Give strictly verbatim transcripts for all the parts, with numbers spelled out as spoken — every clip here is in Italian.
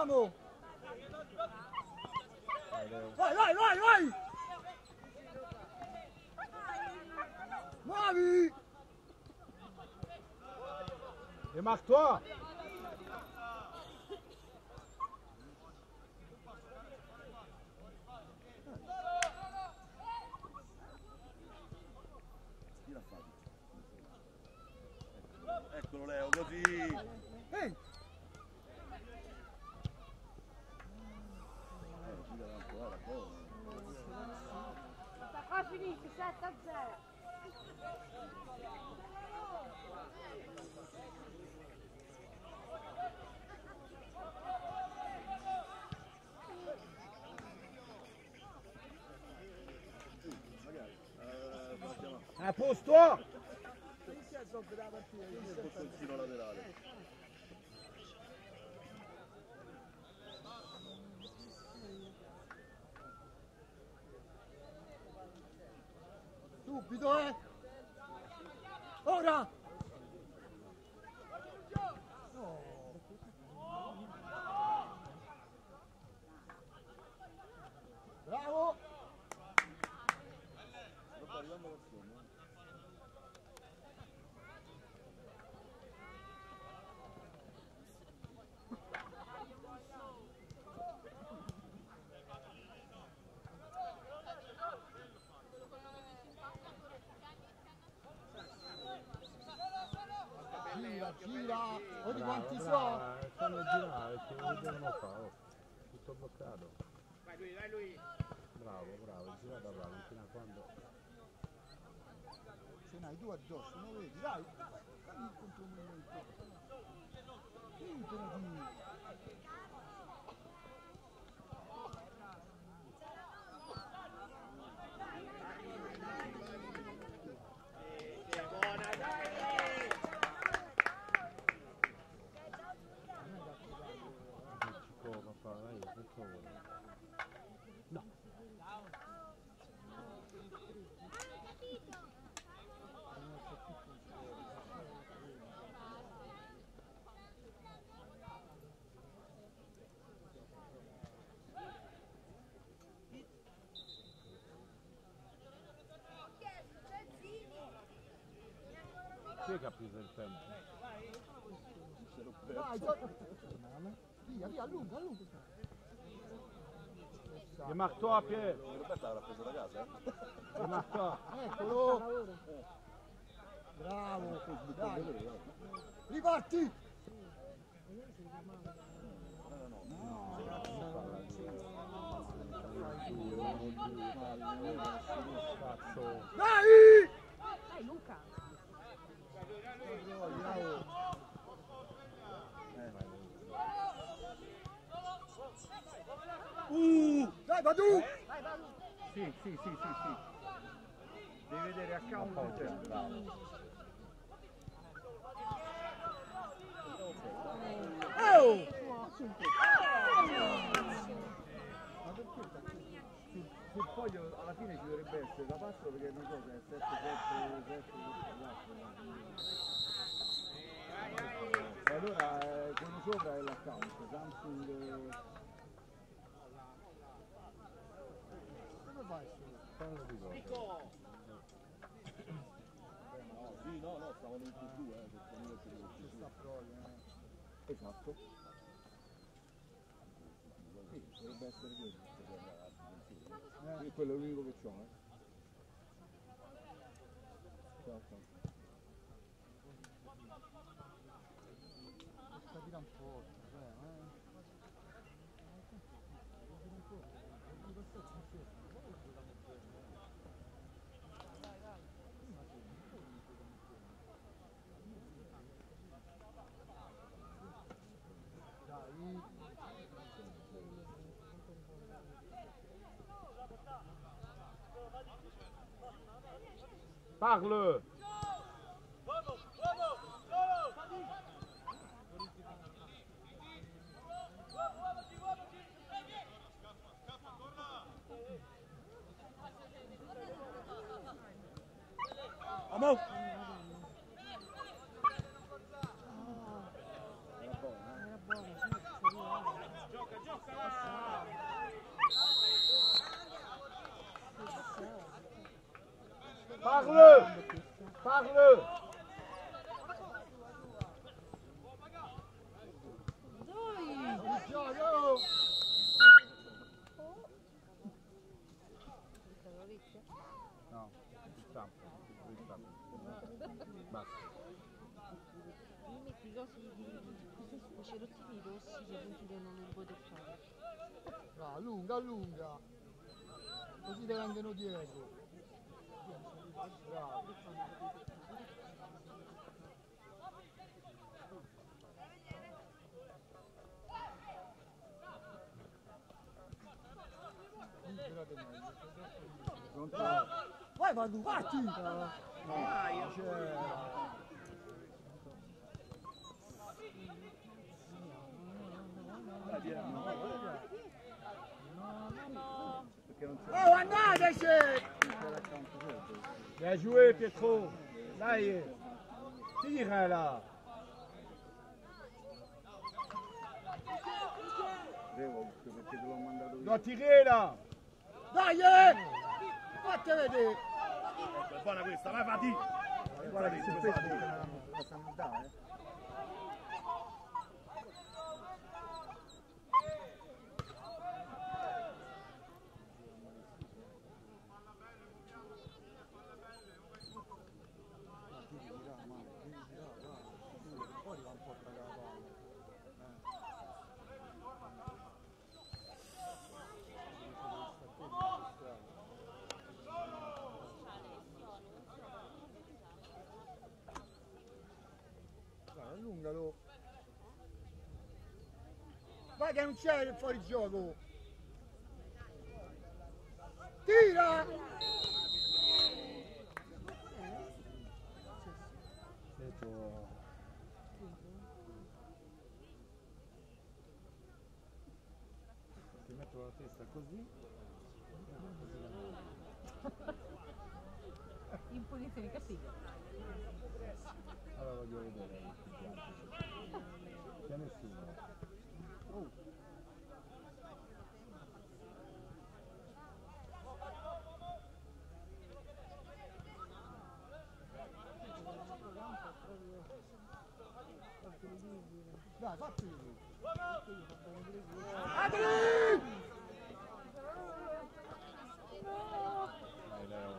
Vamos! Vai, vai, vai, vai! Muovi! Démarque-toi! Eccolo Leo, così! Ehi! Qua finisce sette a zero. Ah, pousse-toi! Il bottoncino laterale. Subito, eh! Ora! No. Bravo! Sto arrivando da solo. Gira, gira! Vedi quanti so? Brava, fallo girare, che non fa, oh. Tutto bloccato. Vai lui, vai lui. Bravo, bravo, gira da bravo, fino a quando... Ce n'hai due addosso, non vedi? Dai! Dammi il contromovimento! Imperativo! Buona, dai! Chico, papà, dai, per favore. No. Chi è che ha preso il tempo? Dai, gioca! Via, via, allunga, allunga! Démarque-toi, Pierre! Roberta l'avrà preso da casa, eh? Démarque-toi! Eccolo! Bravo! Dai! Riparti! Dai! Dai Luca. Uh, dai, va tu! Sì, sì, sì, sì, sì. Devi vedere account del tempo. Oh! Sul foglio alla fine ci dovrebbe essere da passo perché non so se è sette sette sette quattro. E allora eh, quello sopra è l'account, Samsung. Come fai? Fallo di gol. No, sì, no, no, stavano in Q due, eh, perché non Ci sta proprio, eh. Esatto. Sì, dovrebbe essere quello. Eh. Quello è l'unico che c'ho, eh. Ciao, ciao. Sta tira un po', eh. Parle! Vamos! Era buono, sì, Parle! Parle! Gioco! No, il campo, il campo. Basta. Mi metti i cosi di quei cerottini rossi che non ti vengono nel botteghino. Ah, lunga, lunga. Così te vengono dietro. Bravo. Vai, Vandu, vatti! Vai, Oh, andateci! Bien joué, Pietro. Dai, tire là. perché te l'ho mandato io. Dois tirer là. Dai! eh! Fatti vedere! È buona questa, vai Fati! Guarda che su questo me la possono dare. Allungalo. Vai che non c'è fuori gioco. Tira! Ti metto la testa così. In punizione castigo. Allora voglio vedere. C'è nessuno. Oh. Dai, fatti vedere. Adri! Dai Leo.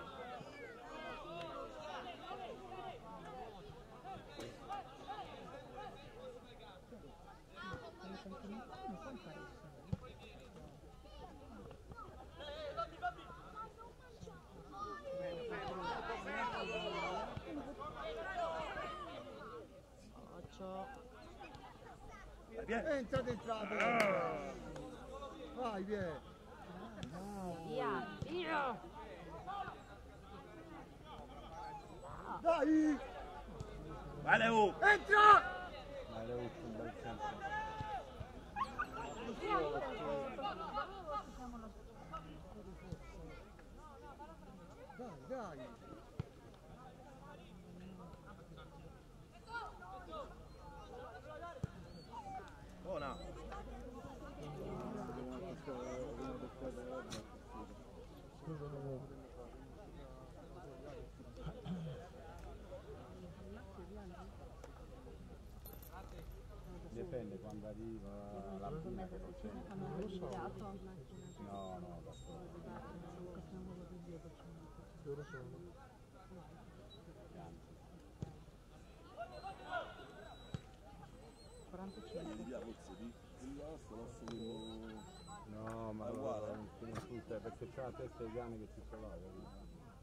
Entra dentro. Vai, via. Via, via. Dai! Vai Leo! Entra! Dai Leo, un bel senso. Dai, dai! Buona! Dipende quando arriva la fine che non c'è. Non lo so. No, no, da solo. Loro sono. quarantacinque. Via forse di là sto lasso quello... No, ma È allora uguale? non tiene tutto, è perché c'ha la testa dei cani che ci sono là, capito?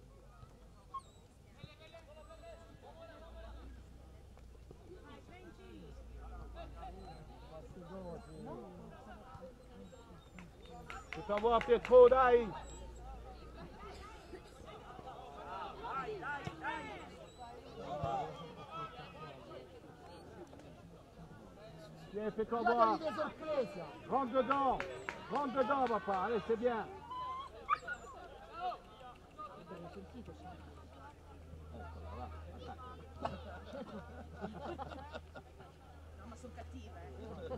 Tutta buona Pietro, dai! Tiens, fais-toi voir! Guardate che sorpresa! Rentre dedans! Rentre dedans, papa! Allez, c'est bien! Abbiamo sentito, sì. Eccola, va, attacca. No, ma sono cattive, eh.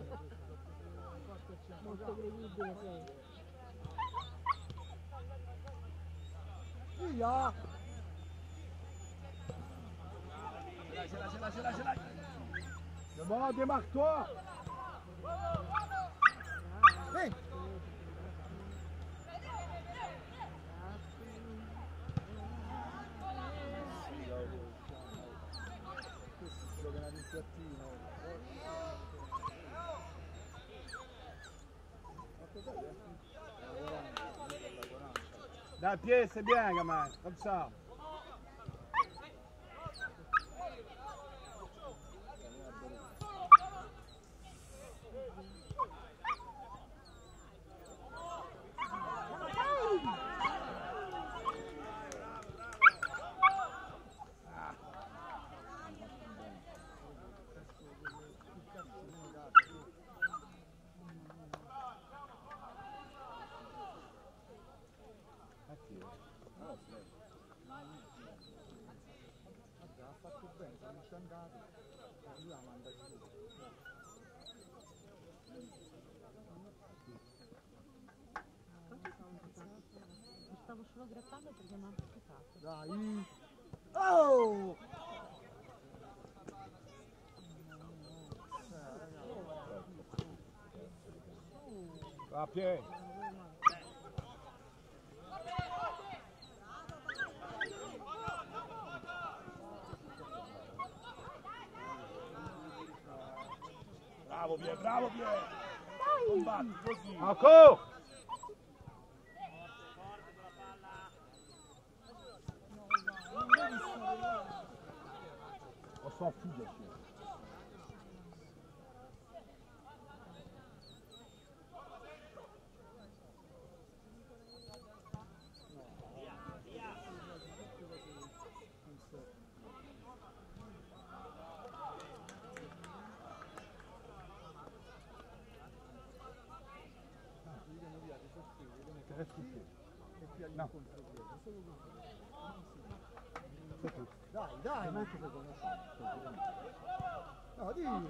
Molto credibile sei. Via! l'hai, ce l'hai, ce l'hai, ce l'hai, ce l'hai. C'est bon, démarque-toi. Hey. Dans le pied, c'est bien, gamin, comme ça. Ha fatto bene, sono andati. Lui la manda giù. Mi stavo solo grattando perché mi ha anticipato. Dai! Oh! Va a piedi. Bravo Pie, bravo Pie! Combatti così! Ancora! On s'en fout bien sûr. No. Dai, dai, non ti conosci. No, dillo.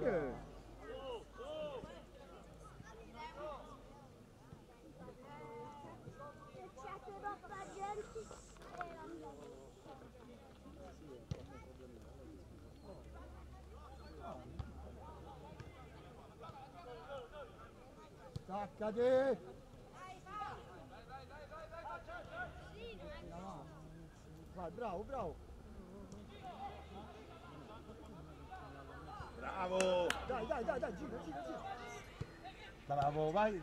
Staccati! Vai, bravo, bravo! Bravo! Dai, dai, dai, dai, gira, gira, gira! Bravo, vai!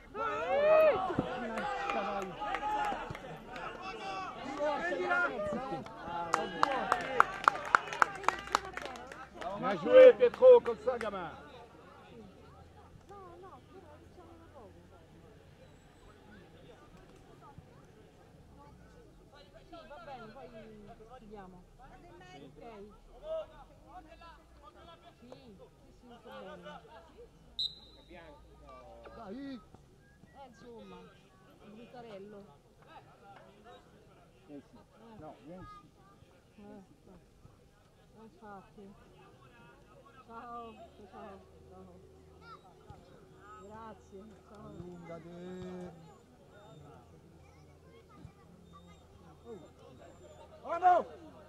Bien joué Pietro, comme ça gamin! Chiudiamo. Ok. Sì, sì, sì, sta bene. Dai! Eh, insomma, il buttarello. Vieni sì. No, vieni sì. Eh, eh, infatti. Ciao, ciao, ciao. Grazie, ciao. Allungati! Oh no!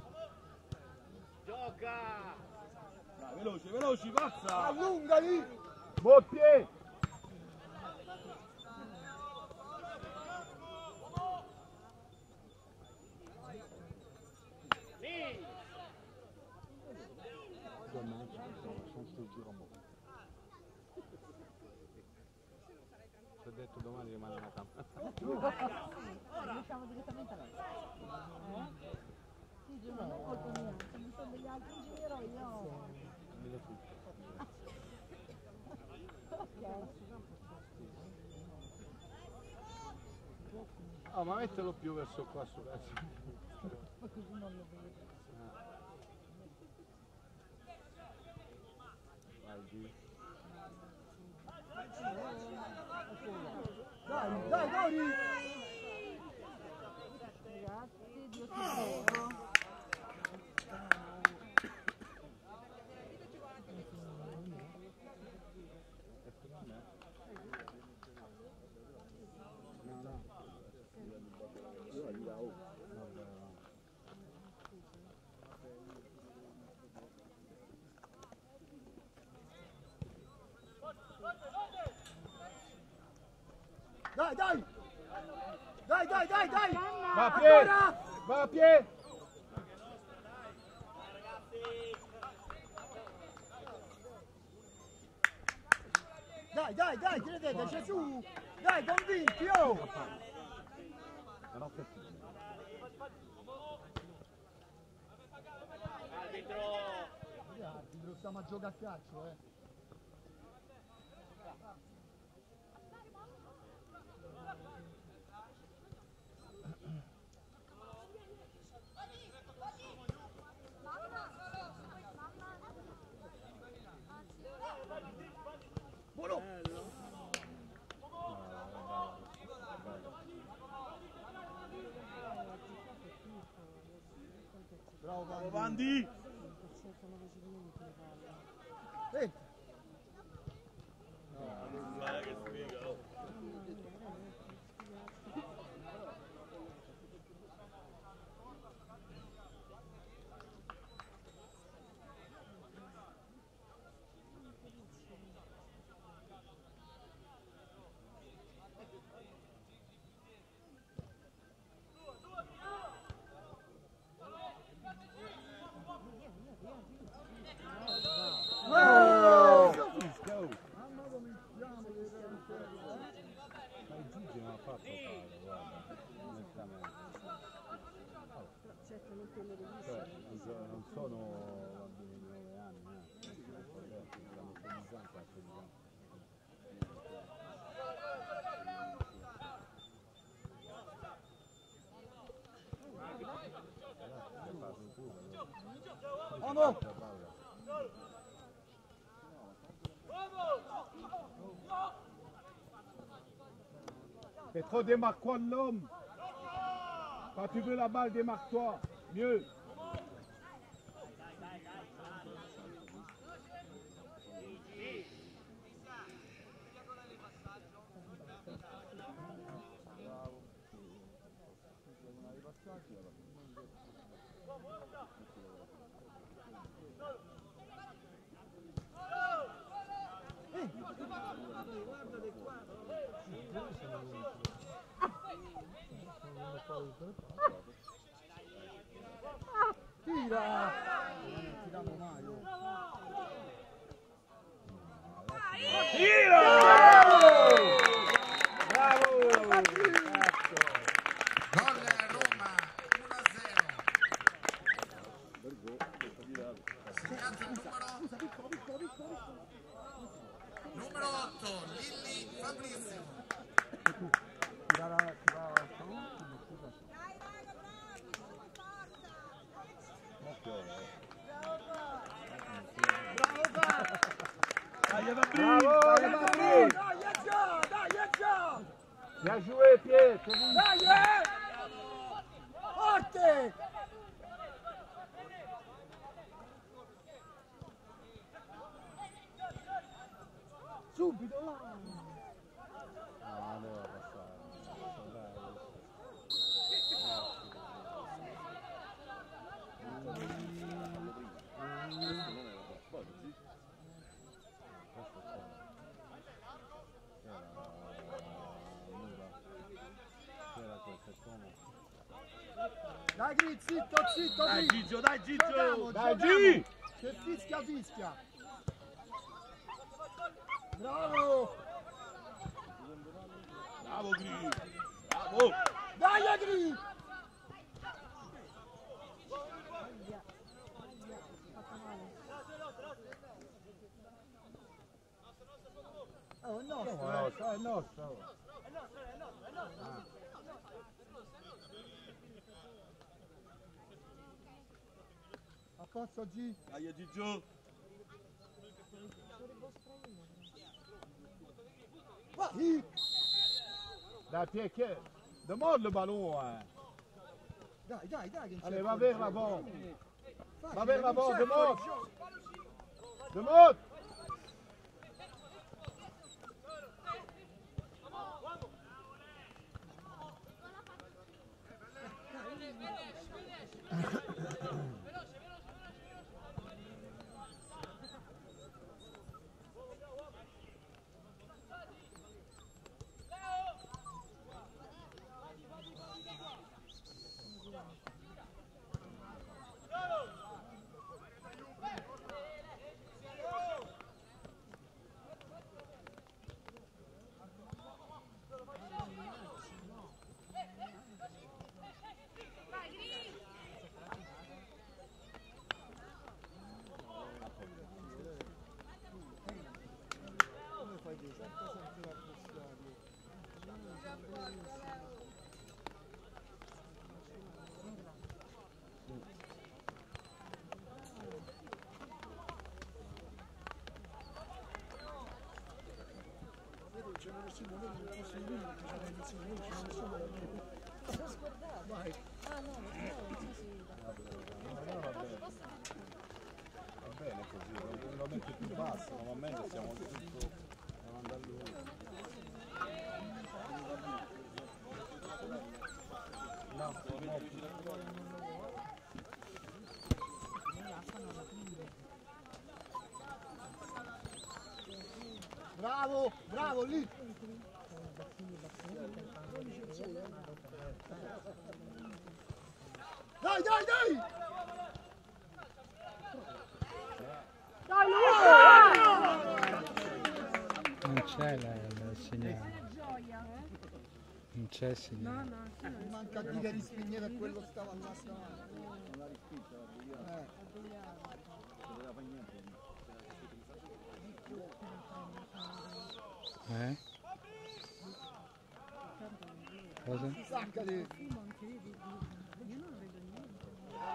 Gioca! Dai, veloci, veloci, pazza! Allungati! Buon piede! Ti ho detto domani rimane una camera. Riusciamo direttamente a lei. Eh? Sì, Giù, non è colpa mia, se mi sono degli altri in giro io... Mille tutto. Ok. Oh, ma mettelo più verso qua su verso. Ma così non lo vedo. Vai giù. Dai, dai, Dori! Grazie, Dio ti prego. Dai, dai! Dai, dai, dai, dai! Va a piedi! Ancora! Va a piedi! Dai, dai, dai, credete, c'è su! Dai, convinti, oh! Però che sì. Arbitro, stiamo a giocare a calcio, eh! Buono! Bravo Bravo Vandi! Vandi! Senti! Guarda che sfiga, oh. Oh! Let's go! Mamma come siamo, Ma il Gigi non ha fatto fare, guarda, onestamente. Cioè, non so- non sono bambini di nove anni, eh. Siamo sedici anni, sedici anni. Vamos! Fais trop, démarque-toi de l'homme. Quand tu veux la balle, démarque-toi. Mieux. Tira! Non tiriamo mai, oh. Tira! Bravo! Gol Roma uno a zero. Segnato il numero numero otto, Lilli Fabrizio. Tira, tira, Dai, Fabri! Bravo, dai, Fabri! dai, è già, dai, è già! Bien joué, Pierre. C'est bon. Dai, eh! Forte! Subito là! No, non doveva passare. Dai, Gri, zitto, zitto, Dai Gri! Gigio, dai Gigio! Giochiamo, Dai, giochiamo! Gi! Se fischia, fischia! Bravo! Bravo Gri! Bravo! Dai, Gri! Oh, no, È eh. nostro, è nostro. A posto, G. Dai Gigio! Vai! Dai, Pierre, Pierre. Demande le ballon. Hein. Dai, dai, dai, che non Allez, c'è va fuori vers gioco. l'avant. Facile, Va vers non l'avant, c'è demande. fuori gioco. Demande. Vai. Ah no, no, sì, sì. Va bene così, lo metti più basso, normalmente siamo tutto davanti a lui. No, no. Bravo, bravo lì. Dai, dai, dai! Dai, Non c'è la, il segnale. Non c'è il segnale. No, no, sì, non manca a dire di spegnere e quello stava là davanti. Non l'ha rispinta, Eh. Eh? Cosa? Staccati. io non vedo niente.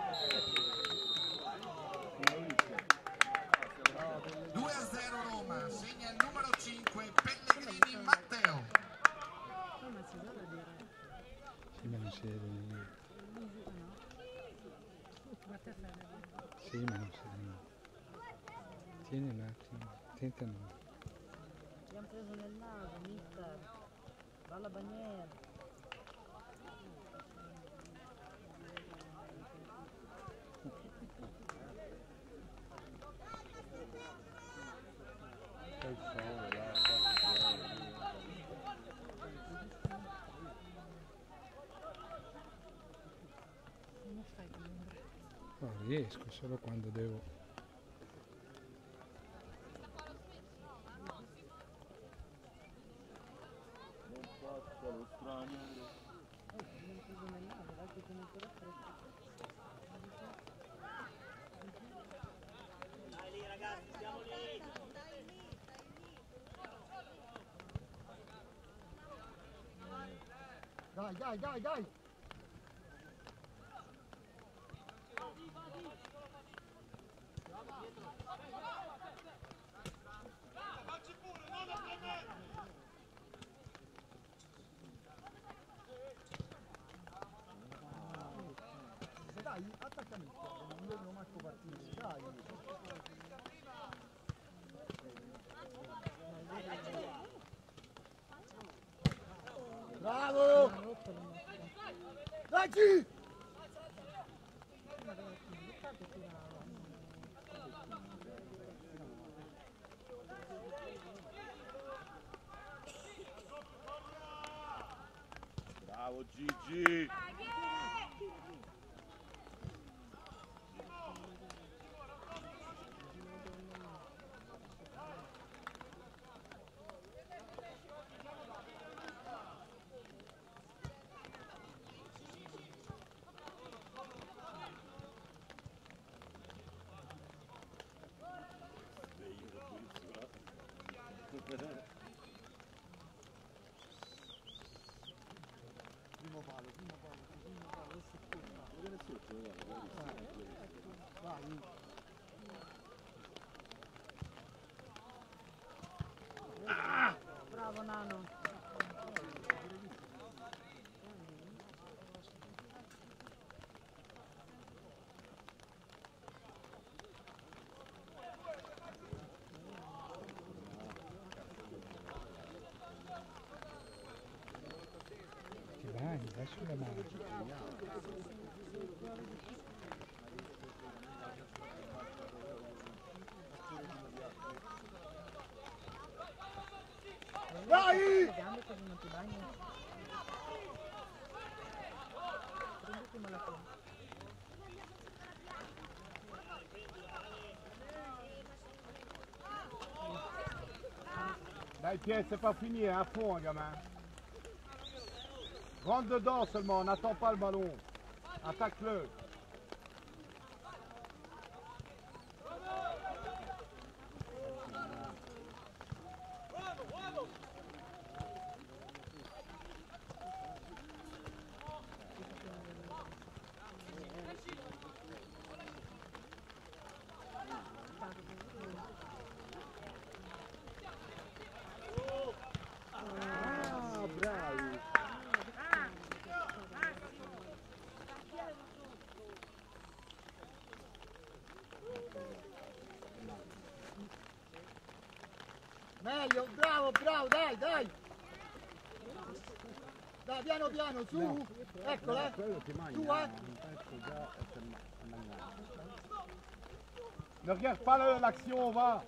due a zero Roma, segna il numero cinque Pellegrini Matteo. Poi ma si dà da dire. Sì, ma non si vede niente. No? Ma te fai vedere. Sì, ma non si vede niente. Tieni un attimo, tenta no. Abbiamo preso nel naso, mister. Va alla bandiera. il sole, là, Non fai comunque. No, riesco solo quando devo. Non faccia lo straniero. Abbiamo preso nel naso, vai che tiene ancora fresco. Dai, dai, dai, dai. Dai, attaccami il cuore, non vedo manco partire, dai. Bravo! Dai! Bravo Gigi. Primo palo, primo palo, primo palo, adesso scorda. Vedere sotto, Vai. Bravo Nano. Ti vai, vai sulle mani. Dai! Le gambe così non ti bagni. Prendi prima la tua. Dai Pierre, c'est pas fini, hein, à fond, hein, gamin. Rentre dedans seulement, n'attends pas le ballon. Attaque-le. Dai, bravo, bravo, dai, dai! Dai, piano piano, su! Eccola! Quello ti mangia Tu, eh! un pezzo già e te ma- mangiare. Ne regarde pas le- l'action, on va.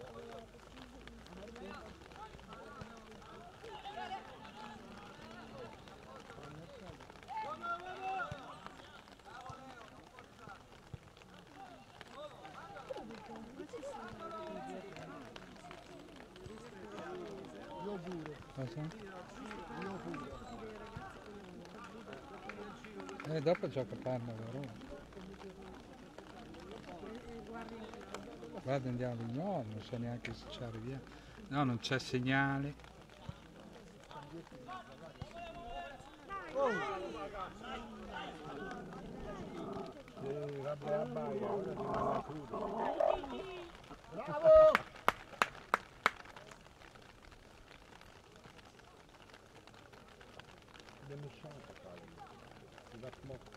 Io pure, Cosa? io pure. E dopo gioca Parma, vero? Guarda, andiamo di nuovo, non so neanche se ci arriviamo. No, non c'è segnale. Oh, Sì, vabbè, abbaia, ora ti manda crudo. bravo! Des méchants, ça parle. Tu vas te moquer.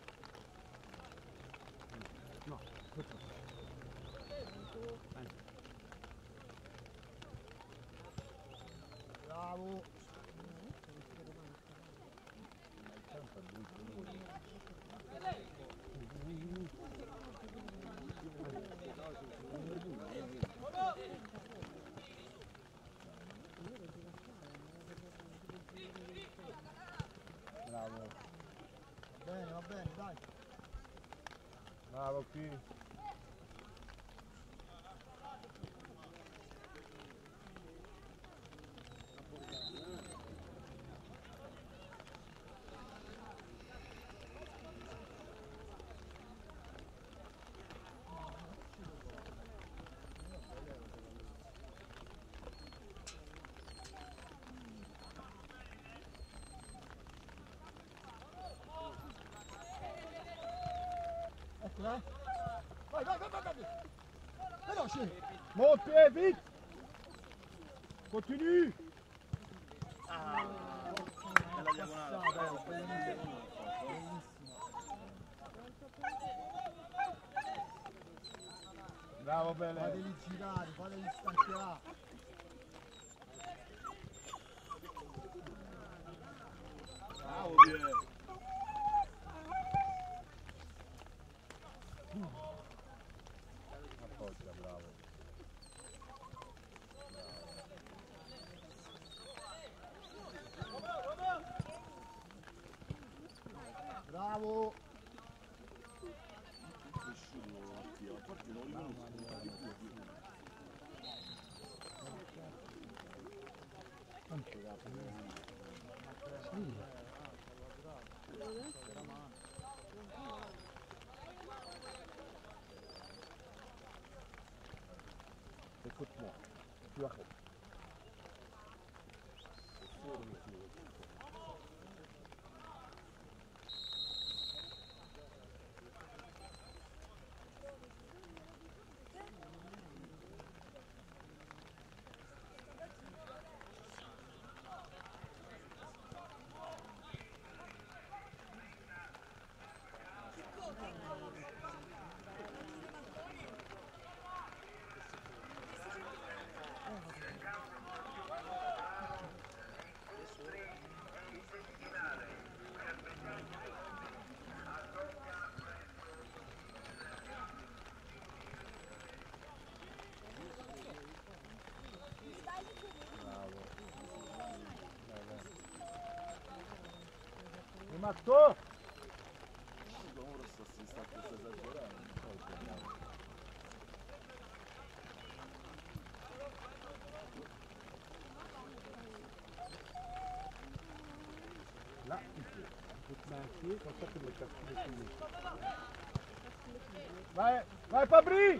Non, écoute. Bravo! Bravo, Bene, va bene, dai! bravo qui. Eccola! Vai, vai, vai, vai, vai! Veloce! Monte pied, vite. Continue. Bella diagonale. Passata, bellissima! Bellissima! Bravo, belle. Fateli girare, fateli stancare! Bravo, Pie. Appoggia, bravo. Bravo! Cresciuto, Pie. A parte non riconosco, di più, più. Écoute-moi, tu arrêtes. Mi matou. Ora sta si sta sta esagerando. Là, il faut. Tu te mets un pied, comme ça tu le casses tous les pieds. Vai, vai Fabri.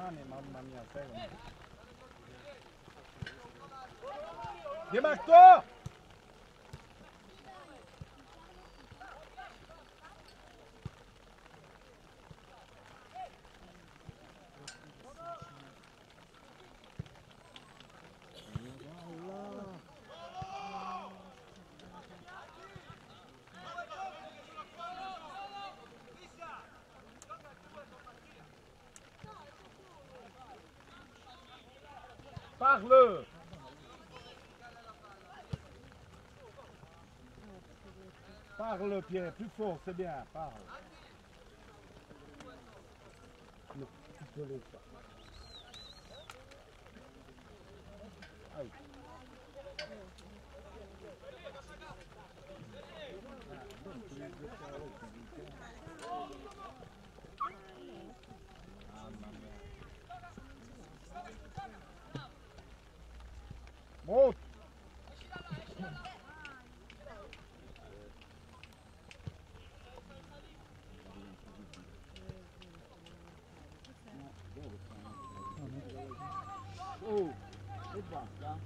mani, mamma mia, fermo. Démarque-toi! Parle! Parle, Pierre, plus fort, c'est bien, parle. Non, tu peux le faire. Aïe. Monte! Oh, e basta?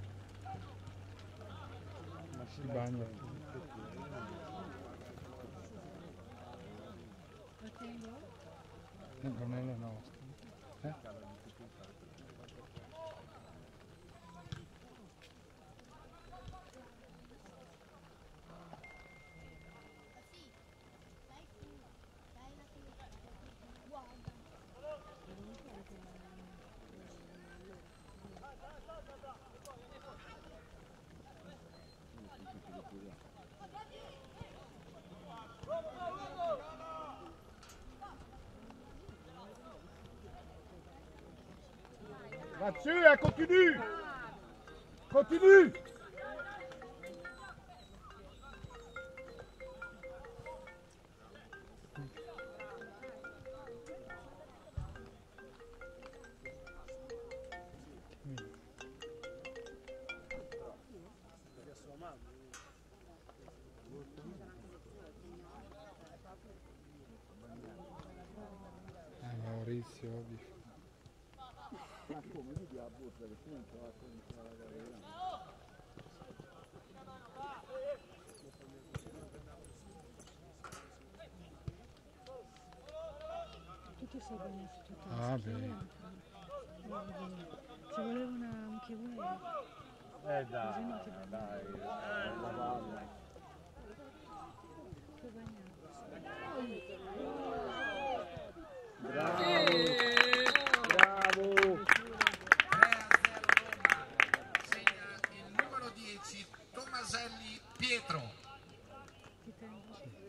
Ma si bagna. Non è la nostra. Eh? Là-dessus, hein, continue! Continue! Eh, Maurizio, ovvio. Ma come vedi la borsa che sempre va a cominciare a lavorare? Tutti sei benefici, tutti. Ah, beh. Ci voleva una, un kiwi. Eh dai, dai, eh, la palla. Che bagnato. Bravo! Bravo! tre a zero Roma. Segna il numero dieci Tomaselli Pietro. Ti tengo.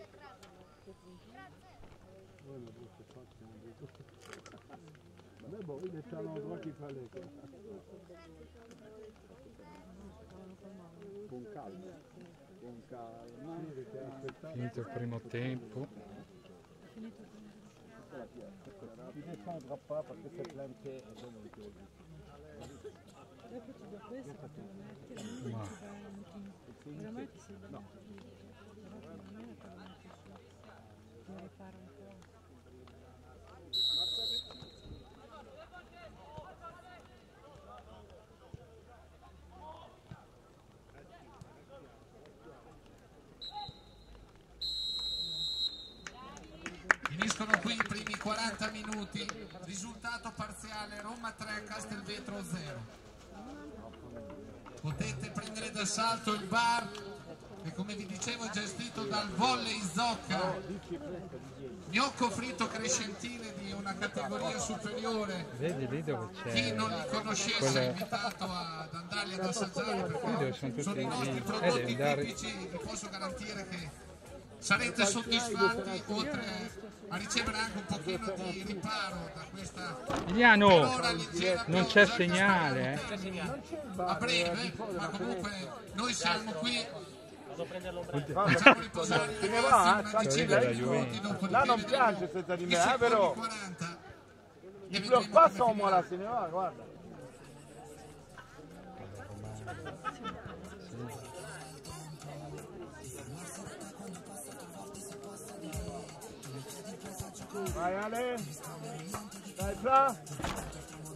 Vabbè, boh, io c'hanno qualche paletta. Con calma, con calma. Finito il primo tempo. Tu descendras pas parce que c'est plein de terre. Dopo ti do questo, te lo metti, e lui Ma- ti fa un veramente sei no. Però non è la cosa che ti ripara un po'. Finiscono qui i primi quaranta minuti, risultato parziale Roma tre, Castelvetro zero. Potete prendere d'assalto il bar che, come vi dicevo, è gestito dal Volley Zocca, gnocco fritto crescentine di una categoria superiore. Vedi lì dove c'è. Chi non li conoscesse Quella- è invitato ad andarli ad assaggiare Vedi perché dove sono tutti sono i nostri lì. prodotti Eh, devi andare- tipici. Vi posso garantire che sarete soddisfatti, oltre a ricevere anche un pochino di riparo da questa Emiliano, ora leggera non c'è pioggia segnale, che eh. sta a breve, ma comunque noi siamo qui, Guarda, facciamo riposare se i ne ragazzi va, eh, una sta decina della di minuti Juventus. dopo di Là non vedremo piange senza di i me, eh, secondi però. quaranta e Il vedremo pleure pas come sans moi finirà. là, se ne va, guarda. Vai Ale, dai là.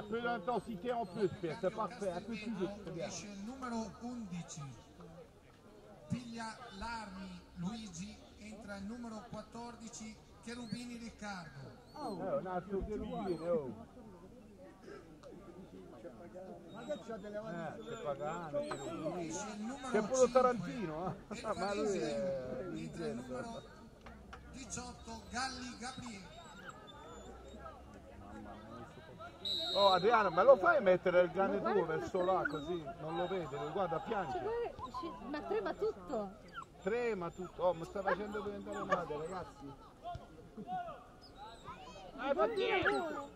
Un peu d'intensité en plus, Pierre, c'est parfait, un peu plus vite, c'est bien. Esce il numero undici, piglia l'armi Luigi, entra il numero quattordici, Cherubini Riccardo. Eh, un altro cherubino, oh. Ma che c'ha delle Eh, avanti? c'è Pagano, cherubini. Esce il numero C'è pure cinque, Tarantino, eh. del Ma lui Varese, è entra il Vincenzo. numero diciotto, Galli Gabriele. Oh Adriano, me lo fai mettere il cane tuo verso là così? Non lo vede, guarda, piange. Ma trema tutto. Trema tutto, oh, mi sta facendo diventare male, ragazzi. Ah, ma chi è?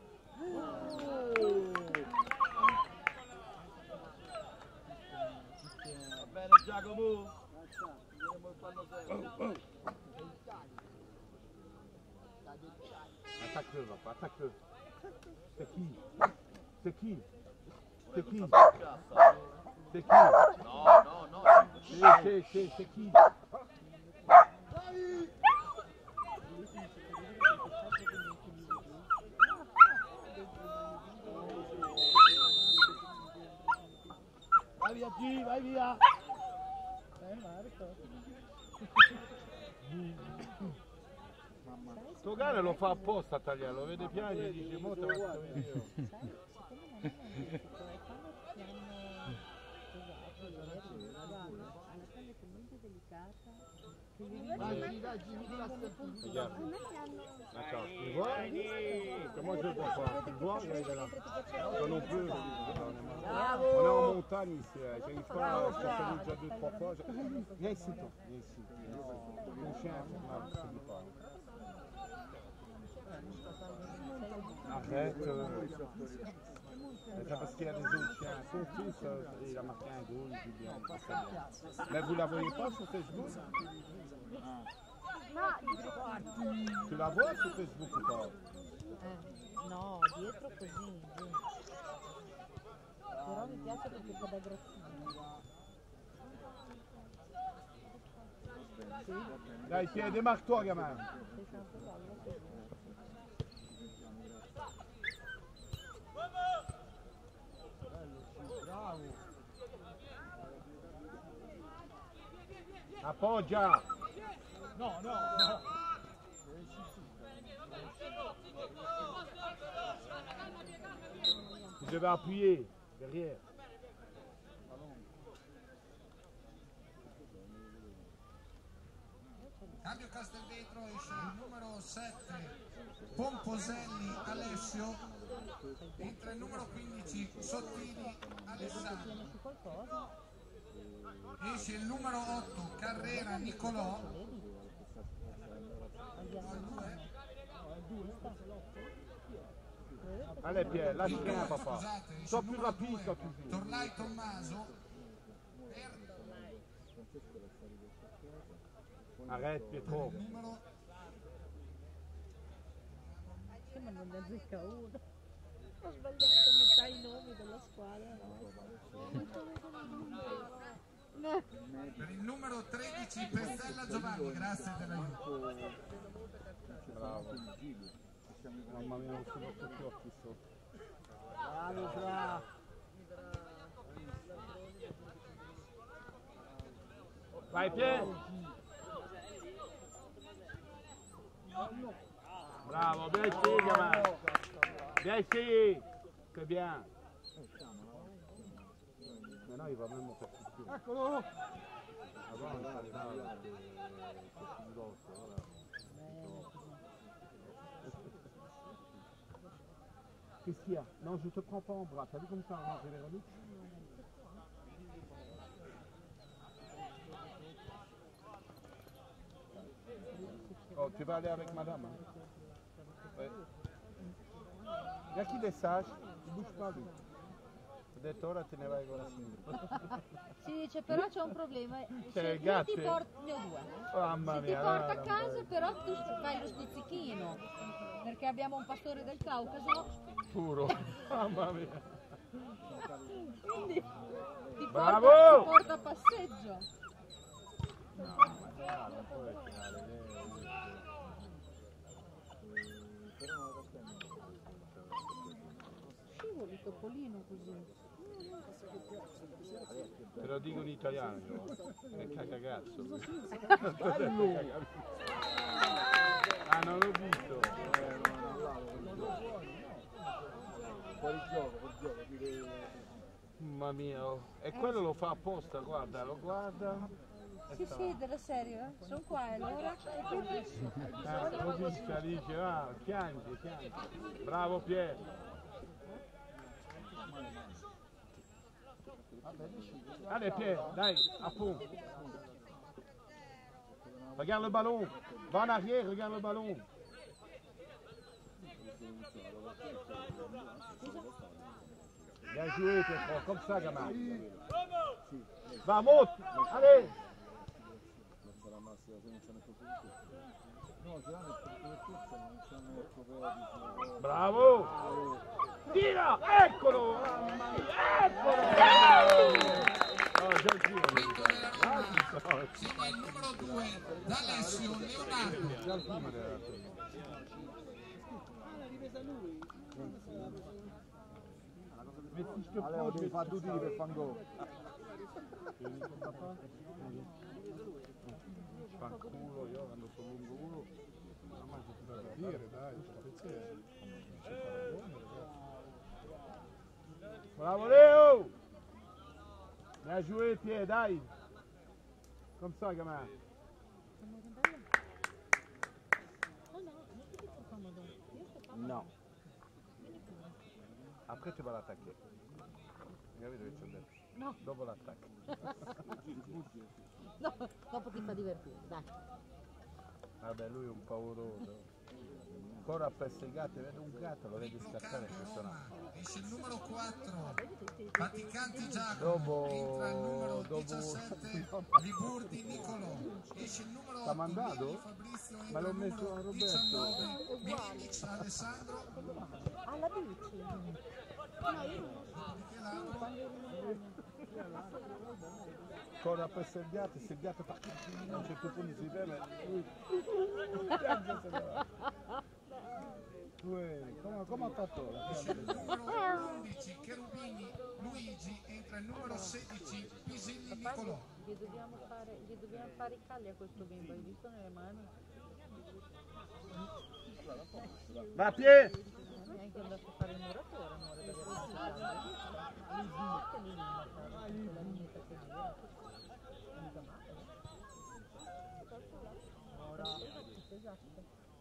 Va bene Giacomo. Vediamo il fallo serio. Attaque-le, papa, attaque-le. C'est qui? C'est qui? C'est qui? C'est qui? No, no, no. C'est, c'est, c'est, c'est qui? Vai via G, vai via! Eh Marco. Sto cane lo fa apposta a tagliarlo, vede piange e dice mo te lo faccio vedere. Vai G, vai G, mi devi Regarde. Attends, tu vois? Comment je vois pas? Tu vois? Regarde là. Toi non plus. On est en montagne ici, hein. J'arrive pas à chercher déjà deux, trois fois. Viens ici toi, viens ici. Ton chien est infernal, je te dis pas. Arrête. Euh... C'est parce qu'il y a des autres chiens. Son fils, euh, il a marqué un goal, il dit bien. Mais vous la voyez pas sur Facebook? Tu la vois su Facebook o pas? Eh, no, dietro così, giù. Però mi piace perché fa da grattino. Dai Pierre, démarque-toi gamin. Appoggia! No, no, no! Je vais appuyer derrière. Cambio Castelvetro, esce il numero sette, Pomposelli Alessio, entra il numero quindici, Sottili Alessandro, esce il numero otto, Carrera Nicolò, Allez Pierre, lâche rien papa. scusate, esce Sois il plus numero rapide quand tu due, joues. Torlai Tommaso, per Arrête Pietro. il numero Che ma non ne azzecca uno. Ho sbagliato metà i nomi della squadra, no? per il numero tredici, Pestella Giovanni, grazie dell'aiuto. Bravo. Mamma mia, non sono tutti occhi sotto. Bravo, bravo! Vai Pierre! Bravo, bien essayé gamin! Bien essayé! C'est bien! Maintenant il va même faire tout. Eccolo! Avant il fallait là, c'est grosso, voilà. Qu'est-ce qu'il y a? Non, je te prends pas en bras. T'as vu comme ça a mangé Véronique? Oh, tu vas aller avec madame, hein? Ouais. Il y a qui est sage? Tu bouges pas lui. Ho detto ora te ne vai con la signora. Si dice però c'è un problema. Se C'è io gatti? ti porto, ne ho due. Mamma Se ti mia, porto a guarda, casa guarda. però tu fai lo stuzzichino. Perché abbiamo un pastore del Caucaso. Puro. Mamma mia. Quindi ti Bravo! porta, ti porta a passeggio. No, ma non puoi tirare lei. Scivoli Topolino così. Te lo dico in italiano, è cagacazzo. Ah, non l'ho visto. Fuori gioco, fuori gioco, dire... Mamma mia, oh. E quello lo fa apposta, guarda, lo guarda. Sì, sì, della serie, eh? Sono qua e allora? E quindi? Eh, così dice, ah, chianti, chianti. Bravo Pier. Allez Pierre, dai, à fond. Regarde le ballon. Va en arrière, regarde le ballon. Bien joué Pietro, comme ça gamin. Va, monte. Allez. Bravo. Tira, eccolo. Mamma mia, eccolo. Oh, già il tiro. Segna il numero due, D'Alessio Leonardo. Già il primo deve essere. Allora, devi fare due tiri per fare un gol. Fanculo, io quando sono lungo uno, non mangio più da dire, dai, piacere. Bravo Leo! Bien joué Pierre, dai! Comme ça gamin! No. Après tu vas l'attaquer. Capito che ci ho detto? No. Dopo l'attacco. No, dopo ti fa divertire, dai. Vabbè, lui è un pauroso. Ancora appresso i gatti, vede un gatto, lo vedi scattare impressionante. Esce il numero quattro, Faticanti Giacomo, Dopo- entra il numero dopo- diciassette, Liburdi Nicolò, esce il numero T'ha otto, mandato? Mini Fabrizio, entra Ma l'ho il messo numero a Roberto. diciannove, Milic Alessandro, Alla bici. No, io non Corre appresso il gatto, se il gatto fa a un certo punto si ferma, lui Lui, come, come ha fatto? esce il numero undici, Cherubini Luigi, entra il numero sedici, Pisilli Nicolò. Gli dobbiamo fare, gli dobbiamo fare i calli a questo bimbo, hai visto nelle mani? Va Pier! Non è neanche andato a fare il muratore, amore, per avere i calli. Che linea, la lineetta che gira. Mica male. Esatto.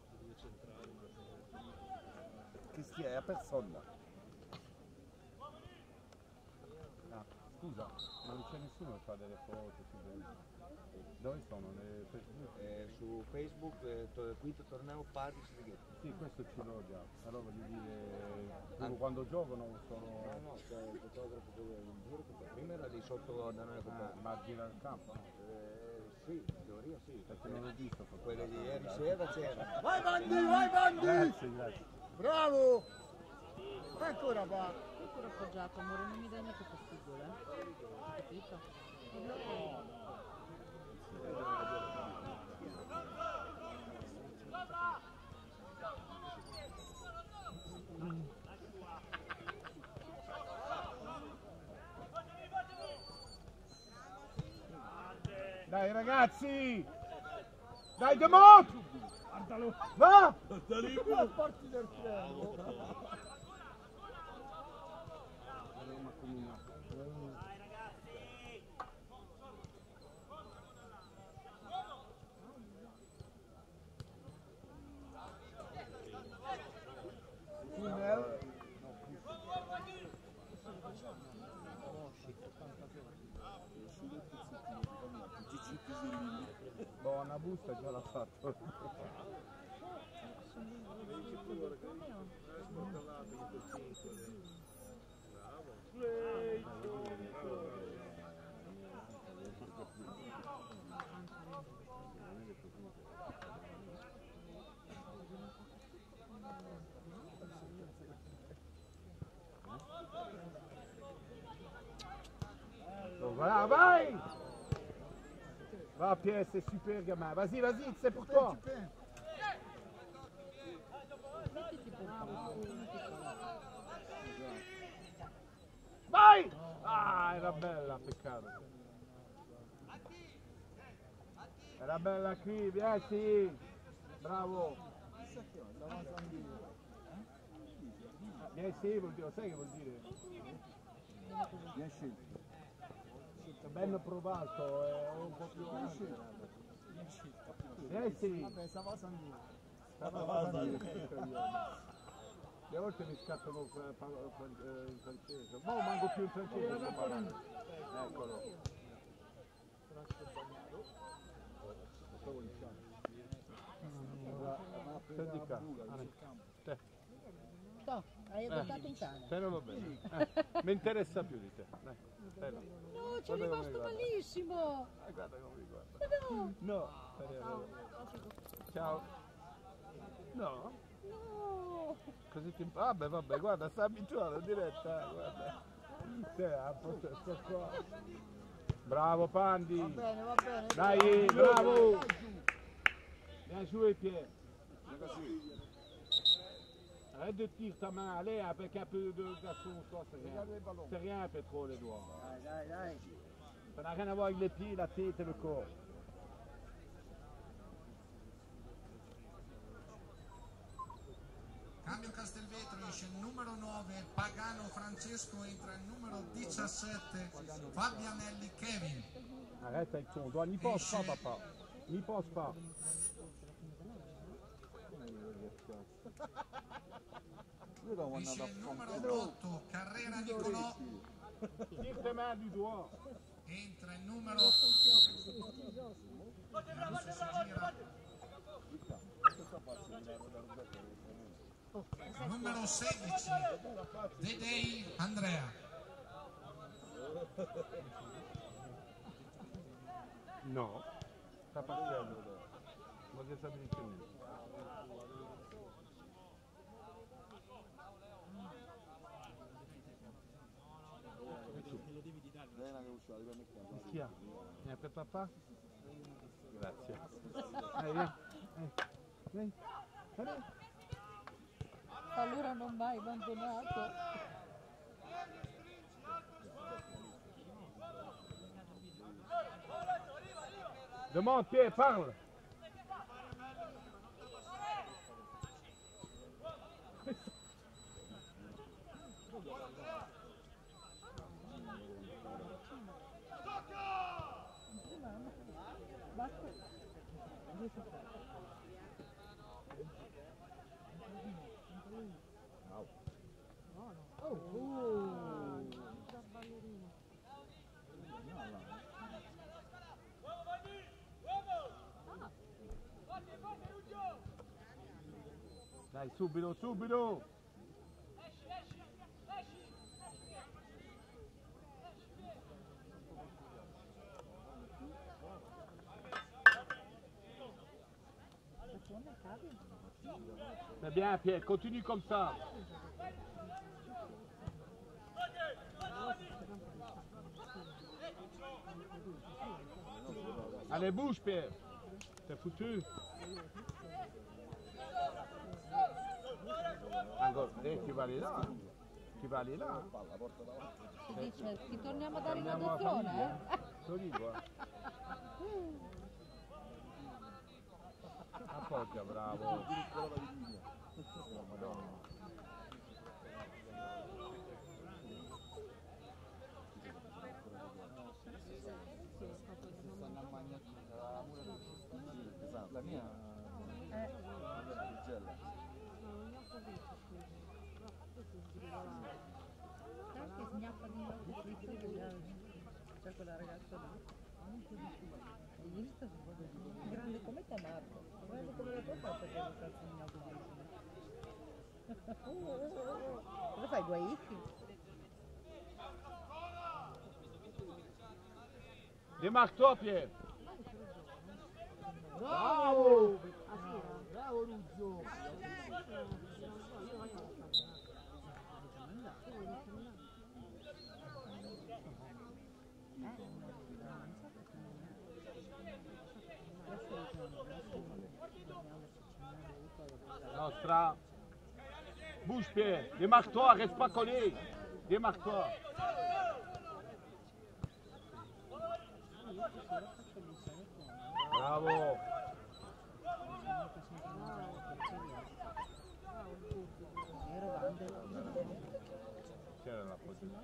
Che stia, è a persona. Ah, scusa, ma non c'è nessuno che fa delle foto, si vede. Dove sono? Le Facebook? Eh, su Facebook, eh, to- quinto torneo Party Sfighetti. Sì, questo ce l'ho già, però voglio dire, loro quando giocano sono... No, no, c'è il fotografo che in giro, che prima era di sotto da noi Ah, con ma gira il campo? eh, sì, in teoria sì, Perché non l'ho visto. quelle di ieri sera c'era. Vai Bandi, vai Bandi! Grazie, grazie. Bravo! Ancora va! Io pure appoggiato, amore, non mi dai neanche fastidio, eh? Capito? Dai ragazzi! Dai Demont! Va! Parti del treno! Buona busta già l'ha fatto. Voilà, vai! Va Pierre, c'est super gamin. Vas-y, vas-y, c'est pour toi. era bella, peccato. Era bella qui, vieni, sì. Bravo. Vieni, sì, vuol dire, sai che vuol dire? Vieni scelto. Ben provato, è un po' più avanti. Vieni, sì. Vabbè, sta va Sandino. Stava avanti. Le volte mi scappano in francese, ma non manco più in francese. Eccolo. Senti qua. Te. No, hai adottato un cane. Te non va bene. Eh, mi interessa più di te. Dai, bello. No, ci è rimasto malissimo. Eh, guarda come mi guarda. No. No. Ciao. Ciao. No. No. Così ti... Vabbè, vabbè, guarda, sta abituato, diretta, guarda. Te, a posto, sto qua. Bravo Pandi. Va bene, va bene. Dai, bravo. Viens jouer, Pierre. Arrête de tirer ta main, allez, avec un peu de garçon, toi, c'est rien. C'est rien, Petro, les doigts. Dai, dai, dai. Ça n'a rien à voir avec les pieds, la tête et le corps. Cambio Castelvetro, esce il numero nove, Pagano Francesco, entra il numero diciassette, Fabianelli Kevin. Arrête avec ton doigt, n'y pense pas, papa. N'y pense pas. Esce il numero otto, Carrera Nicolò. Tire tes mains du doigt. Entra il numero... Adesso si gira. Numero sedici, Dedei Andrea. No, sta partendo. Voglio sapere di più. Chi ha? Vieni per papà? Grazie. Eh, vieni. Eh. Vieni. Vieni. Allora non mai abbandonato. Demande, Pierre, parle. Dai, subito, subito! C'est bien, Pierre, continue comme ça. Allez, bouge, Pierre. T'es foutu. Ancora, eh, ti va aller là. Ti va aller là. Si dice, ti torniamo a dare in Torniamo alla adozione, famiglia. eh? Te lo dico, eh. Appoggia, bravo. Madonna. La mia Eh. Sai che sgnappa di nuovo c'è quella ragazza lì? Hai visto? Grande come te Marco, grande come la tua faccia che è un cazzo di nato. Cosa fai, guaiti? Démarque-toi, Pierre. Bravo! Bravo Luzzo! Nostra. Bouge, Pierre. Démarque-toi, reste pas collé. Démarque-toi. Bravo! C'era la posizione.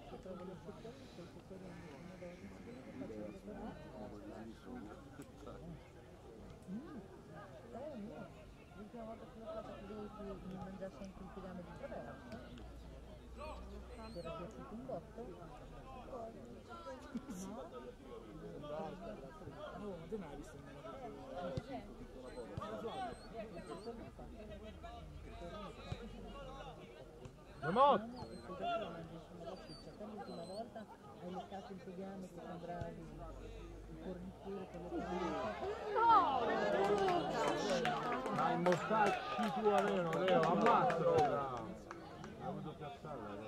L'ultima volta che l'ho fatto così mi mangiassi anche il pigiama di traverso. Ti era piaciuto un botto? No? No, te ne hai visto Lamont! L'ultima volta hai leccato il pigiama che sembravi il fornitore con le camicie. Dai, mostacci tu a Leo, Leo, ammazzalo! Bravo! Ha avuto piazzarla.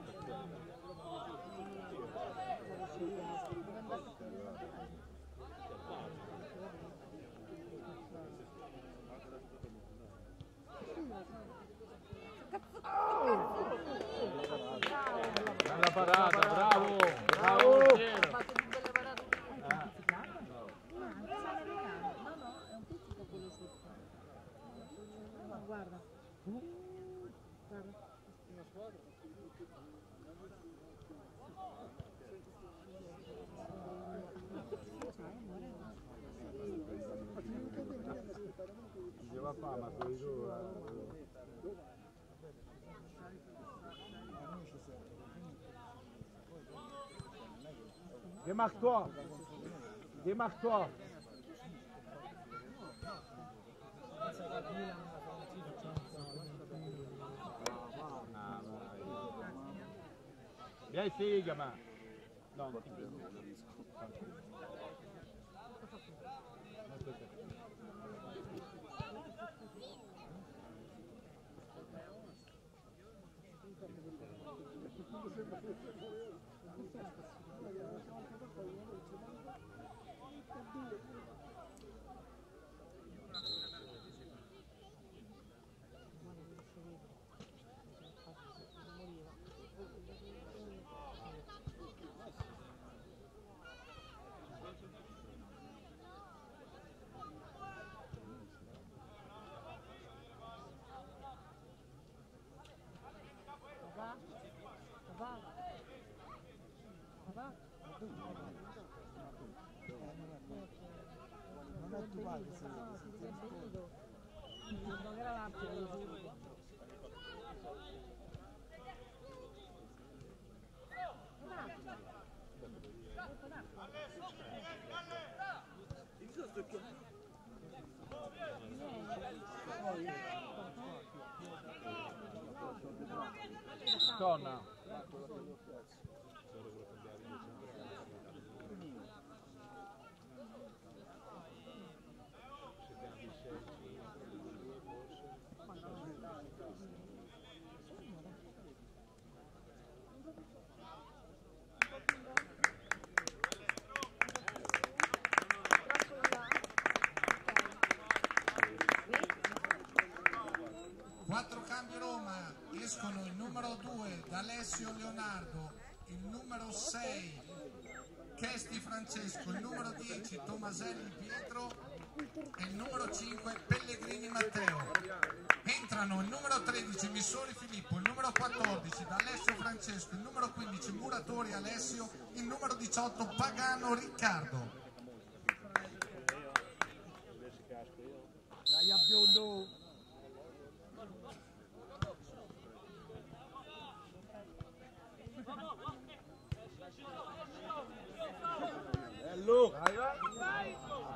Bella parata, bravo! Bravo! Ha fatto di belle parate. No, no, è un pizzico quello sotto. Ma guarda. Guarda. Una squadra. Diceva fa, ma sei tu. Démarque-toi! Démarque-toi! Bien essayé, gamin! Non, non, Non è tu male, se non era l'altro. Donna. Quattro cambi Roma, escono il numero due D'Alessio Leonardo, il numero sei Chesti Francesco, il numero dieci Tomaselli Pietro e il numero cinque Pellegrini Matteo. Entrano il numero tredici Missori Filippo, il numero quattordici D'Alessio Francesco, il numero quindici Muratori Alessio, il numero diciotto Pagano Riccardo. dai a biondo. Bello! Vai, vai! Vai!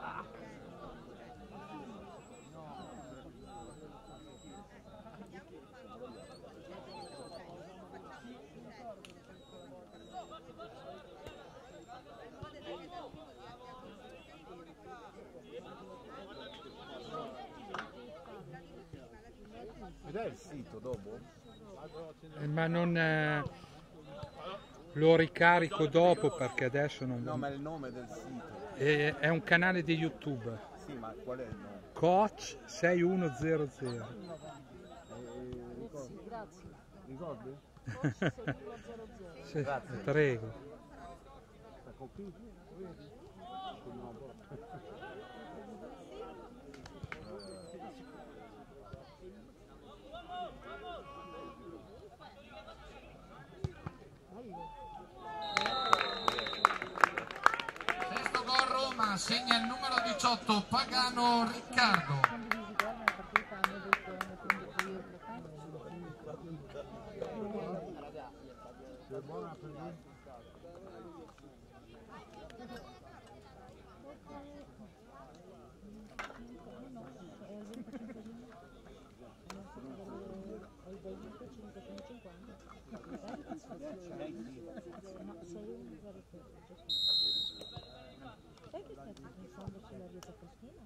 Ed è il sito dopo? Eh, ma non eh, lo ricarico dopo perché adesso non... No, ma è il nome del sito. È, è un canale di YouTube. Sì, ma qual è il nome? Coach sei uno zero zero. Eh, ricordi? Ricordi? Sì, prego. compris? Oui. Absolument pas. Sesto gol Roma, segna il numero diciotto Pagano Riccardo. Sai che stai pensando sulla dieta costina?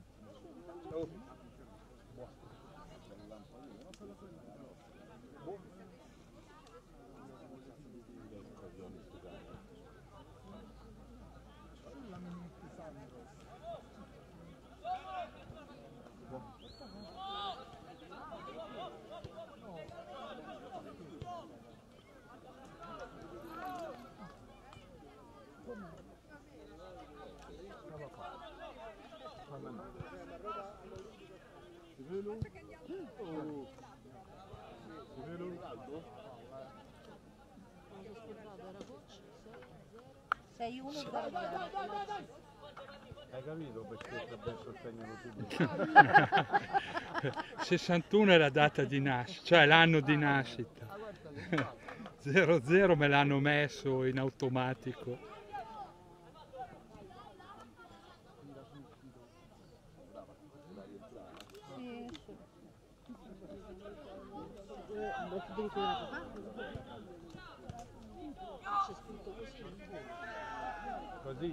sei uno zero Hai capito perché adesso segnano subito? sessantuno è la data di nascita, cioè l'anno di nascita. zero zero me l'hanno messo in automatico. Così?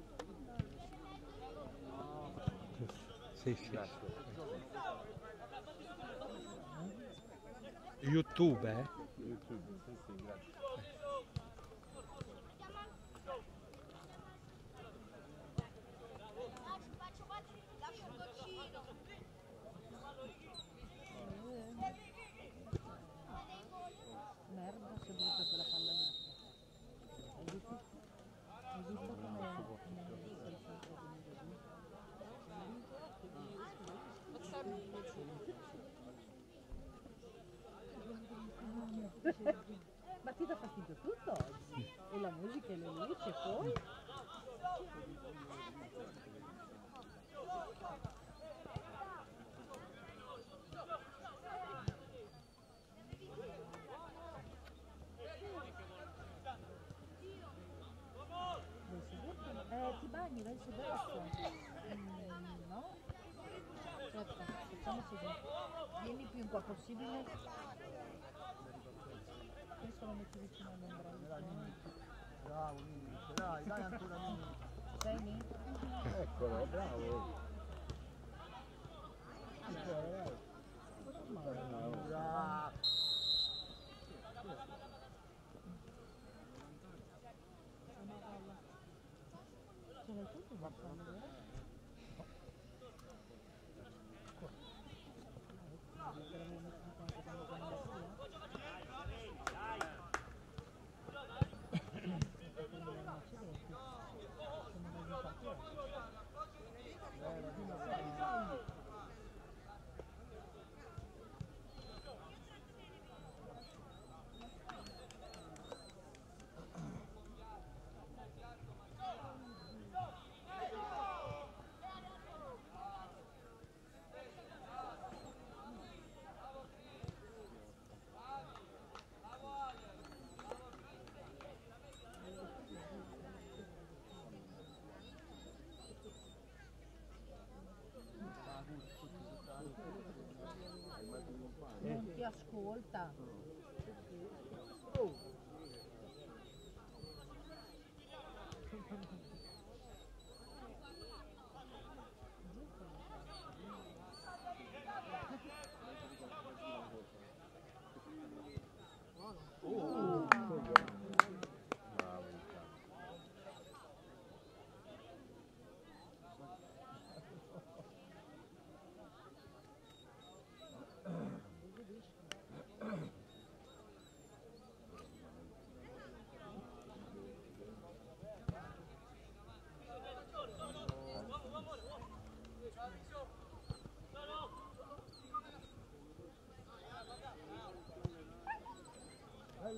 Sì, sì. YouTube, eh? YouTube, sì, sì, grazie. merda se butta quella palla lì. Hai visto? Hai visto come ma ti dà fastidio tutto oggi? E la musica e le luci poi? Eh, ti bagni, vai su destra. Mm, no? Aspetta, facciamo così. Vieni più in qua possibile. Questo lo metti vicino all'ombrello. Bravo, Nini, dai, dai ancora Nini. Sei lì? Eccolo, bravo. Bravo. C'era tutto da fare. Non ti ascolta.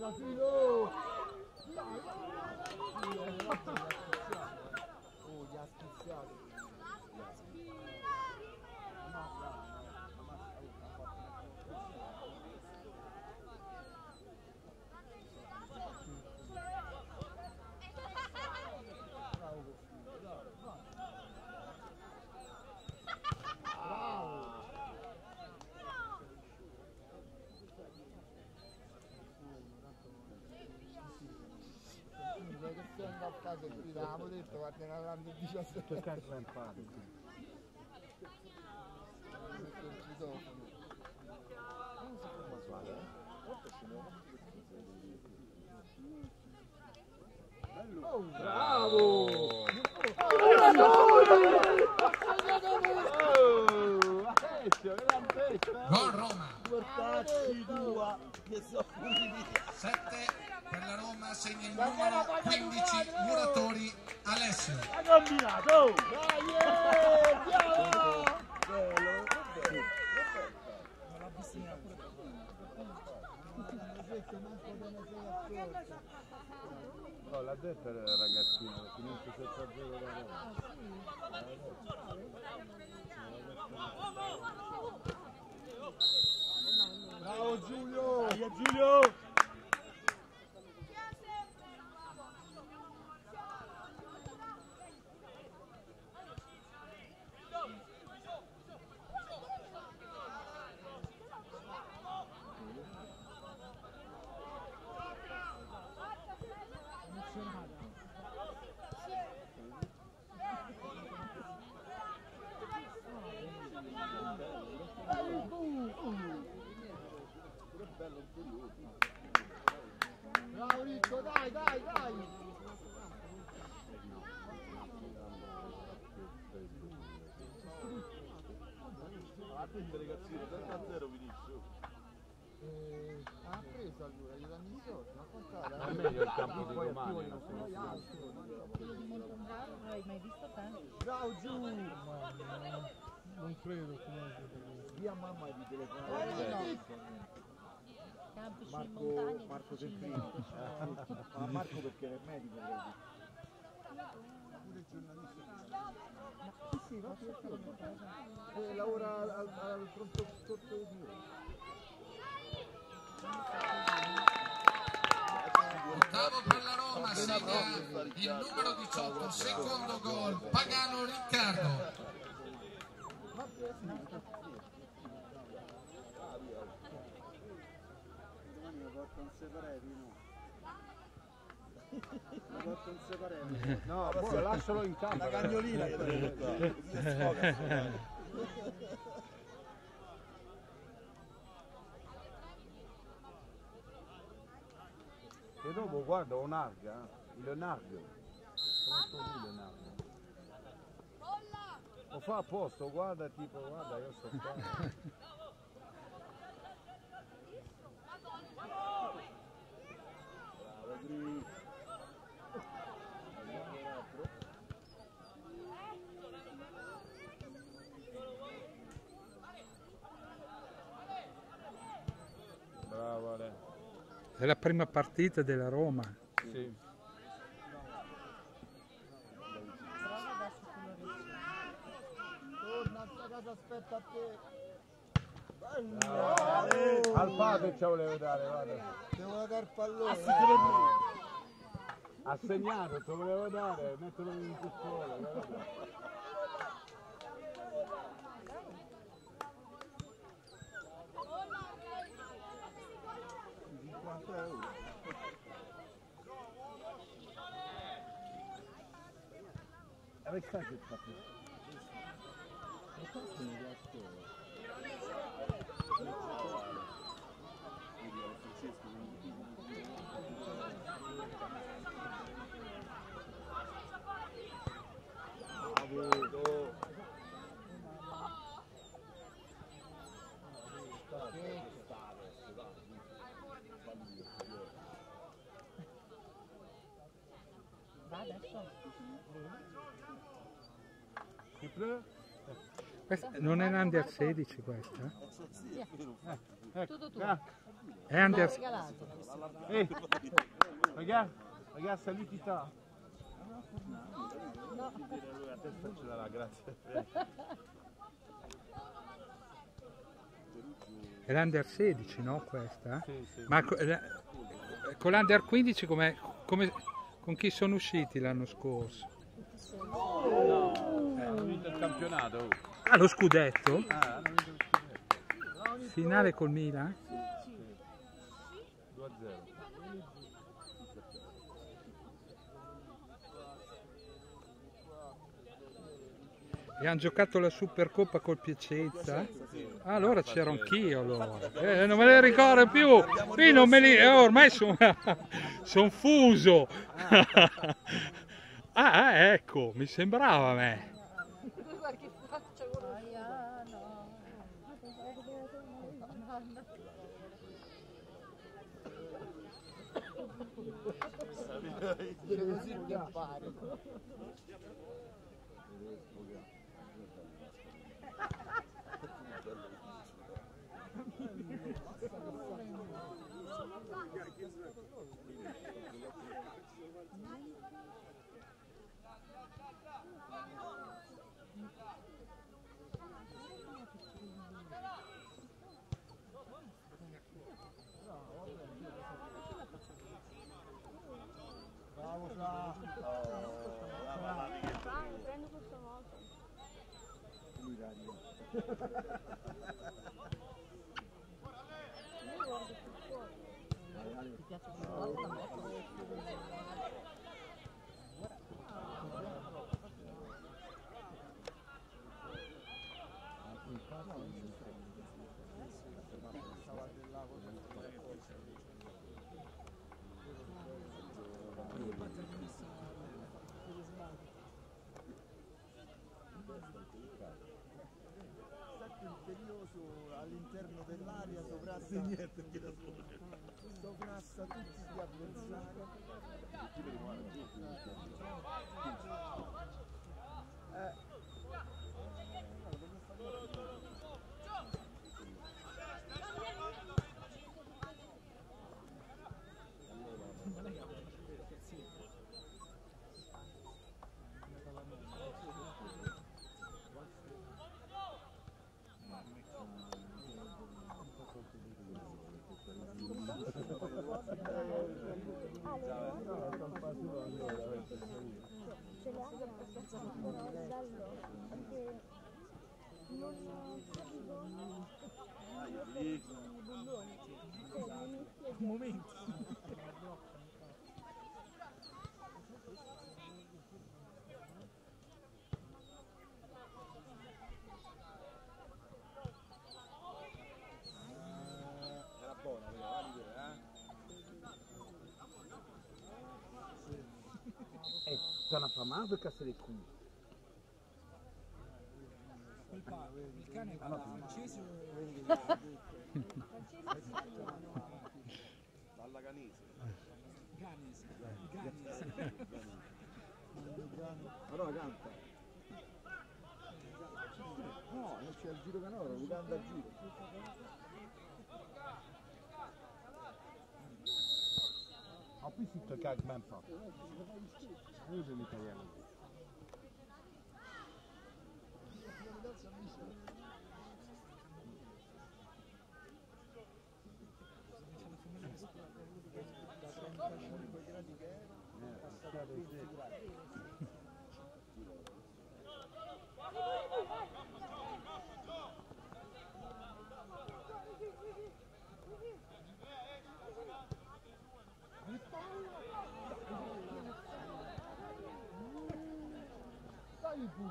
Bella filo! Dai, dai! Oh, gli ha schizzato! A casa qui l'avevamo detto, guarda, ne avranno diciassette. Che cazzo è imparato? Oh, bravo! Gol Roma! Portacci tua, che sono sette per la Roma, segna il numero quindici, Muratori, Alessio. Ha combinato! Dai, andiamo! Bello, bello. No, l'ha detto il ragazzino, finisce sette a zero da Roma. Bravo Giulio! Dai Giulio! Bravo Ricco, dai, dai, dai! sette a zero finisce. Eh, ha preso allora, gli danno i soldi, ma contare. È meglio il campo di domani. Quello di Montongaro non l'hai mai visto te? Bravo giù! Non credo comunque. Via mamma di telefono. Guarda di no. Campici in montagna. Marco Semprini. Ma Marco perché era medico, vedi? Pure giornalista. Sì, sì, va eh, lavora al, al, al pronto sotto di Ottavo per la Roma, segna il numero diciotto, secondo gol, Pagano Riccardo. No, poi lascialo in campo. la cagnolina che deve E dopo guarda un arga, il Leonardo. Come sto Leonardo? Lo fa a posto, guarda tipo, guarda io sto qua. Bravo Ale. È la prima partita della Roma. Sì. torna a sta casa, aspetta a te. Bello. Al padre ci volevo dare, guarda. Devo dare il pallone. Ha segnato, te lo volevo dare, metterlo in pistola, guarda. cinquanta euro. Avec ça, je vais te frapper. Pourquoi tu me regardes Va adesso? Ti pleure? Questa non è l'Under sedici questa? Via. Ecco, Tutto tu. ah. È under... regalato. Eh, regarde, regarde, c'est lui qui t'a. No. La testa ce l'ha, grazie. È l'Under sedici, no questa? Sì, sì. Ma co- eh, con l'Under quindici come, come, con chi sono usciti l'anno scorso? No, eh, hanno vinto il campionato. Oh. Ah, lo scudetto? Ah, hanno vinto il scudetto. Finale col Milan? due a zero. E hanno giocato la Supercoppa col Piacenza? Ah, allora c'ero anch'io allora. Eh, non me le ricordo più. Qui non me li... eh, ormai sono son fuso. Ah, ecco, mi sembrava a me. Guarda che faccia Aiano. Così ti impari. Bravo, Sa. Prendo questa volta. Lui radio. Ti piace più forte la moto? Imperioso all'interno dell'area sovrasta, sovrasta tutti gli avversari. Eh. Un momento. Era buona, va di dire, eh? Eh, t'en as pas marre de casser les couilles? Il cane parla francese Dalla Canese. Ganese. Ganese. Però canta. No, non c'è il giro canoro, lui canta a giro. En plus, il te cague même pas. Oui, de l'italien. Dai tu!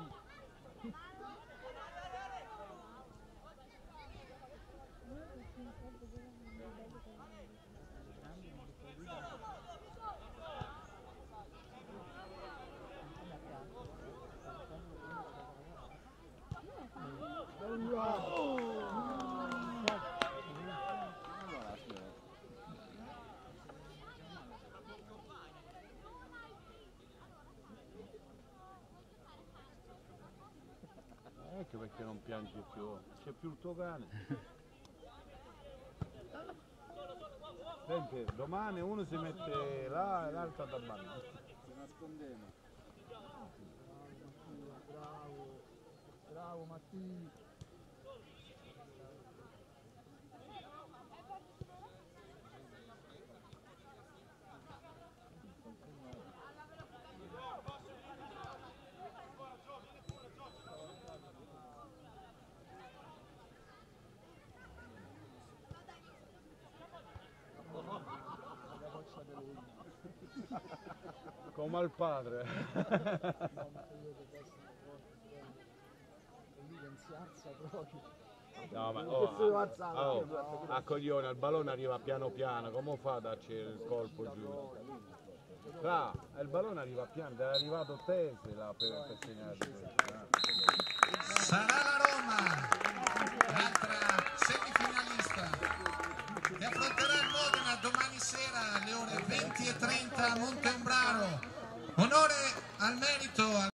Ecco perché non piangi più, c'è più il tuo cane. Senti, domani uno si mette là e l'altro da bagno. Ci nascondiamo. Bravo, bravo Mattia. Come al padre. No, ma oh, oh, a coglione, il pallone arriva piano piano, come fa a darci il colpo giù? Là, il pallone arriva piano, è arrivato Tese là per, per segnare questo. Sarà la Roma, l'altra semifinalista, che affronterà il Modena domani sera alle ore venti e trenta a Monte Umbraro. Onore al merito.